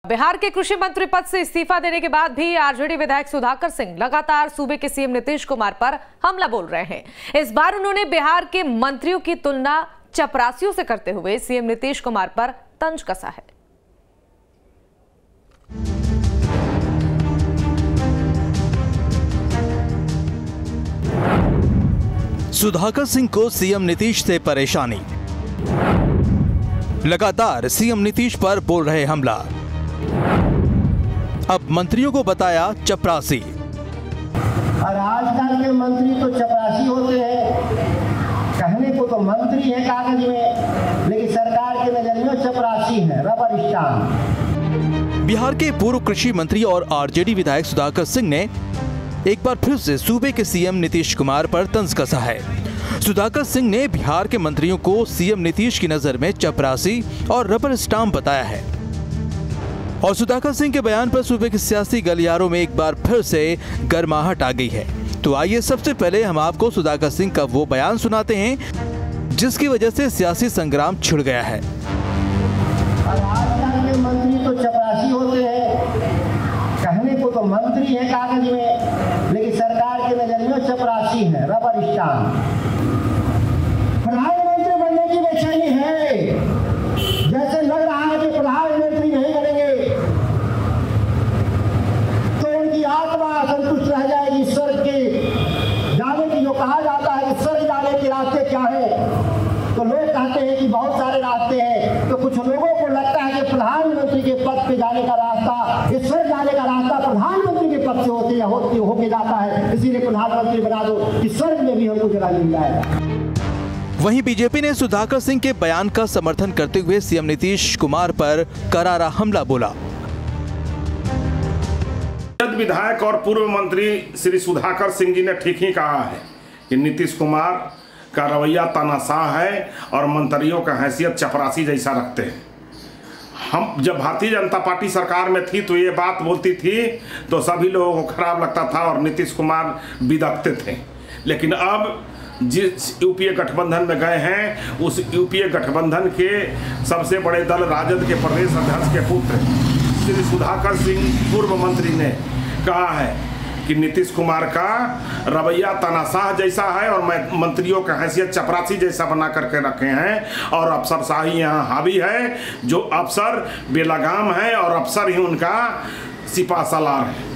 बिहार के कृषि मंत्री पद से इस्तीफा देने के बाद भी आरजेडी विधायक सुधाकर सिंह लगातार सूबे के सीएम नीतीश कुमार पर हमला बोल रहे हैं। इस बार उन्होंने बिहार के मंत्रियों की तुलना चपरासियों से करते हुए सीएम नीतीश कुमार पर तंज कसा है। सुधाकर सिंह को सीएम नीतीश से परेशानी। लगातार सीएम नीतीश पर बोल रहे हमला। अब मंत्रियों को बताया चपरासी। और आजकल के मंत्री तो चपरासी होते हैं, कहने को तो मंत्री है कागज में, लेकिन सरकार के नजर में चपरासी है, रबर स्टाम्प। बिहार के पूर्व कृषि मंत्री और आरजेडी विधायक सुधाकर सिंह ने एक बार फिर से सूबे के सीएम नीतीश कुमार पर तंज कसा है। सुधाकर सिंह ने बिहार के मंत्रियों को सीएम नीतीश की नजर में चपरासी और रबर स्टाम्प बताया है। और सुधाकर सिंह के बयान पर सूबे के सियासी गलियारों में एक बार फिर से गर्माहट आ गई है। तो आइए सबसे पहले हम आपको सुधाकर सिंह का वो बयान सुनाते हैं जिसकी वजह से सियासी संग्राम छिड़ गया है। आजकल के मंत्री तो चपरासी होते हैं, कहने को तो मंत्री है कागज में, लेकिन सरकार के नजर में चपरासी है, रबर स्टाम्प। प्रधानमंत्री बनने की बेचैनी है, जैसे लग रहा है कि प्रधानमंत्री नहीं बनेंगे तो उनकी आत्मा संतुष्ट रह जाएगी। स्वर्ग के जाने की जो कहा जाता है कि स्वर्ग जाने के रास्ते क्या है, तो लोग कहते हैं कि बहुत सारे रास्ते हैं, तो कुछ लोगों को लगता है कि प्रधानमंत्री के पद पे जाने का रास्ता, स्वर्ग जाने का रास्ता प्रधानमंत्री के पद से होके जाता है, इसीलिए प्रधानमंत्री बना दो कि स्वर्ग में भी हमको जगह मिल जाएगा। वहीं बीजेपी ने सुधाकर सिंह के बयान का समर्थन करते हुए सीएम नीतीश कुमार पर करारा हमला बोला। विधायक और पूर्व मंत्री श्री सुधाकर सिंह जी ने ठीक ही कहा है कि नीतीश कुमार का रवैया तानाशाह है और मंत्रियों का हैसियत चपरासी जैसा रखते हैं। हम जब भारतीय जनता पार्टी सरकार में थी तो ये बात बोलती थी तो सभी लोगों को खराब लगता था और नीतीश कुमार बिदकते थे, लेकिन अब जिस यूपीए गठबंधन में गए हैं उस यूपीए गठबंधन के सबसे बड़े दल राजद के प्रदेश अध्यक्ष के पुत्र श्री सुधाकर सिंह पूर्व मंत्री ने कहा है कि नीतीश कुमार का रवैया तानाशाह जैसा है और मंत्रियों का हैसियत चपरासी जैसा बना करके रखे हैं और अफसरशाही यहाँ हावी है, जो अफसर बेलगाम है और अफसर ही उनका सिपा सालार है।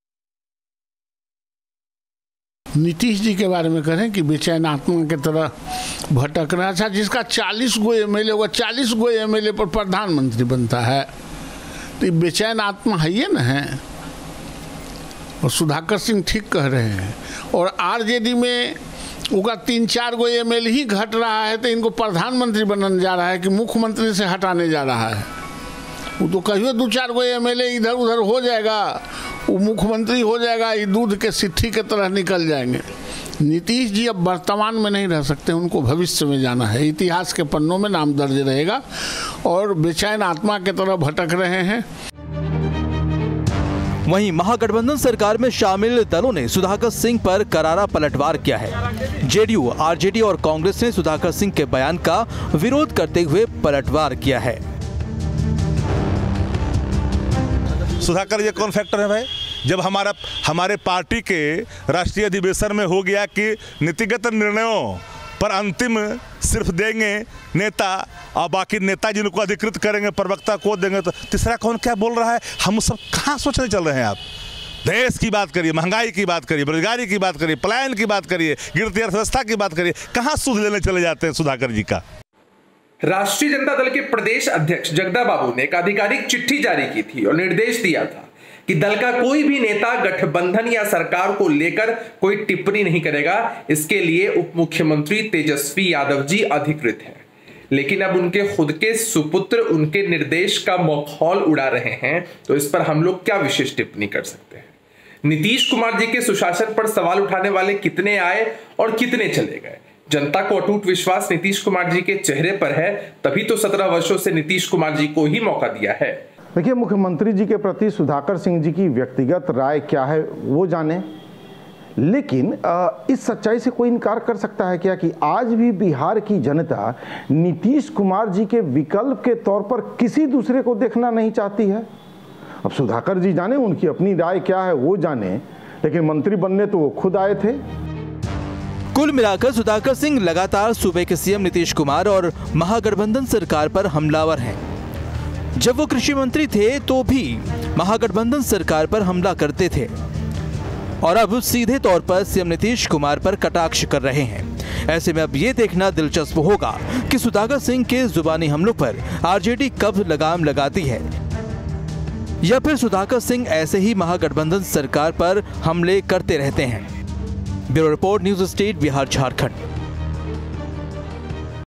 नीतीश जी के बारे में कहें कि बेचैन आत्मा की तरह भटक रहा था, जिसका 40 गो एमएलए होगा, 40 गो एमएलए पर प्रधानमंत्री बनता है, तो ये बेचैन आत्मा है ये ना है। और सुधाकर सिंह ठीक कह रहे हैं। और आरजेडी में उनका 3-4 गो एमएलए ही घट रहा है, तो इनको प्रधानमंत्री बनने जा रहा है कि मुख्यमंत्री से हटाने जा रहा है। वो तो कहिए 2-4 गो एमएलए इधर उधर हो जाएगा, वो मुख्यमंत्री हो जाएगा, ये दूध के सिट्ठी की तरह निकल जाएंगे। नीतीश जी अब वर्तमान में नहीं रह सकते, उनको भविष्य में जाना है, इतिहास के पन्नों में नाम दर्ज रहेगा और बेचैन आत्मा की तरह भटक रहे हैं। वहीं महागठबंधन सरकार में शामिल दलों ने सुधाकर सिंह पर करारा पलटवार किया है। जेडीयू, आरजेडी और कांग्रेस ने सुधाकर सिंह के बयान का विरोध करते हुए पलटवार किया है। सुधाकर ये कौन फैक्टर है भाई? जब हमारे पार्टी के राष्ट्रीय अधिवेशन में हो गया कि नीतिगत निर्णयों पर अंतिम सिर्फ देंगे नेता और बाकी नेता जिनको अधिकृत करेंगे प्रवक्ता को देंगे, तो तीसरा कौन क्या बोल रहा है? हम सब कहाँ सोचने चल रहे हैं? आप देश की बात करिए, महंगाई की बात करिए, बेरोजगारी की बात करिए, पलायन की बात करिए, गिरती अर्थव्यवस्था की बात करिए, कहाँ सूद लेने चले जाते हैं सुधाकर जी का। राष्ट्रीय जनता दल के प्रदेश अध्यक्ष जगदा बाबू ने एक आधिकारिक चिट्ठी जारी की थी और निर्देश दिया था कि दल का कोई भी नेता गठबंधन या सरकार को लेकर कोई टिप्पणी नहीं करेगा। इसके लिए उप मुख्यमंत्री तेजस्वी यादव जी अधिकृत हैं। लेकिन अब उनके खुद के सुपुत्र उनके निर्देश का मखौल उड़ा रहे हैं, तो इस पर हम लोग क्या विशेष टिप्पणी कर सकते हैं? नीतीश कुमार जी के सुशासन पर सवाल उठाने वाले कितने आए और कितने चले गए? जनता को अटूट विश्वास नीतीश कुमार जी के चेहरे पर है, तभी तो 17 वर्षों से नीतीश कुमार जी को ही मौका दिया है। देखिए, मुख्यमंत्री जी के प्रति सुधाकर सिंह जी की व्यक्तिगत राय क्या है वो जाने, लेकिन इस सच्चाई से कोई इनकार कर सकता है क्या कि आज भी बिहार की जनता नीतीश कुमार जी के विकल्प के तौर पर किसी दूसरे को देखना नहीं चाहती है? अब सुधाकर जी जाने, उनकी अपनी राय क्या है वो जाने, लेकिन मंत्री बनने तो वो खुद आए थे। कुल मिलाकर सुधाकर सिंह लगातार सूबे के सीएम नीतीश कुमार और महागठबंधन सरकार पर हमलावर हैं। जब वो कृषि मंत्री थे तो भी महागठबंधन सरकार पर हमला करते थे और अब सीधे तौर पर सीएम नीतीश कुमार पर कटाक्ष कर रहे हैं। ऐसे में अब ये देखना दिलचस्प होगा कि सुधाकर सिंह के जुबानी हमलों पर आरजेडी कब लगाम लगाती है, या फिर सुधाकर सिंह ऐसे ही महागठबंधन सरकार पर हमले करते रहते हैं। Bureau report, news state, Bihar Jharkhand.